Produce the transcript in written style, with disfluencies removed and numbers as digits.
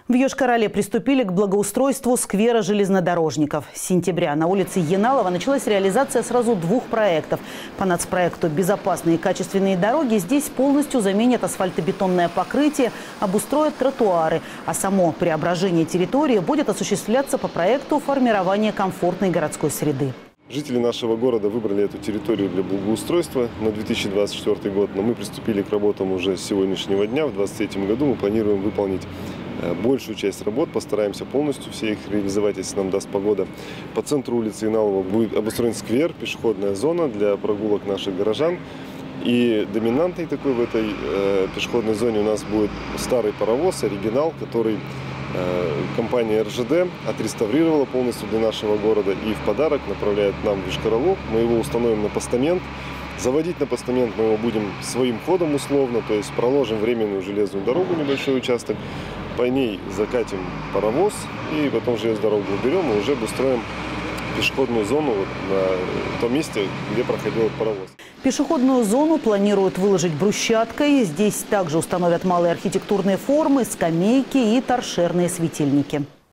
В Йошкар-Оле приступили к благоустройству сквера железнодорожников. С сентября на улице Яналова началась реализация сразу двух проектов. По нацпроекту «Безопасные и качественные дороги» здесь полностью заменят асфальтобетонное покрытие, обустроят тротуары. А само преображение территории будет осуществляться по проекту формирования комфортной городской среды. Жители нашего города выбрали эту территорию для благоустройства на 2024 год, но мы приступили к работам уже с сегодняшнего дня. В 2023 году мы планируем выполнить большую часть работ, постараемся полностью все их реализовать, если нам даст погода. По центру улицы Яналова будет обустроен сквер, пешеходная зона для прогулок наших горожан. И доминантной такой в этой пешеходной зоне у нас будет старый паровоз, оригинал, который компания РЖД отреставрировала полностью для нашего города и в подарок направляет нам в Йошкар-Олу. Мы его установим на постамент. Заводить на постамент мы его будем своим ходом условно, то есть проложим временную железную дорогу, небольшой участок, по ней закатим паровоз и потом железную дорогу уберем и уже обустроим пешеходную зону на том месте, где проходил паровоз. Пешеходную зону планируют выложить брусчаткой. Здесь также установят малые архитектурные формы, скамейки и торшерные светильники.